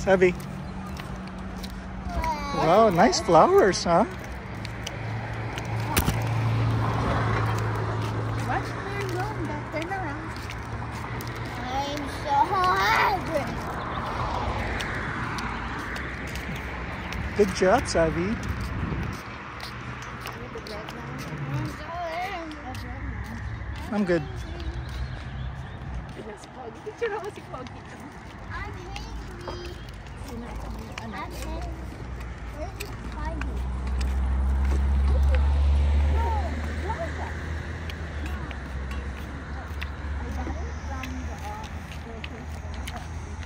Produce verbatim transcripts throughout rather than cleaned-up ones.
Savvy. Wow, nice flowers, huh? Watch where you're going. Don't turn around. I'm so hungry. Good job, Savvy. I'm good. Picture ako si Pogi. I'm hungry. I'm hungry. Where did you find me? No, what is that? I got it from the grocery store.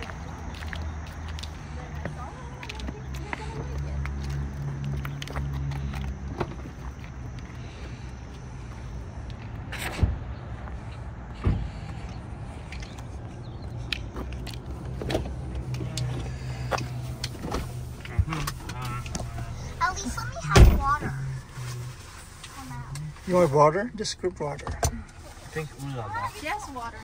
At least let me have water. You want water? Just scoop water. I think Ula. Yes, water.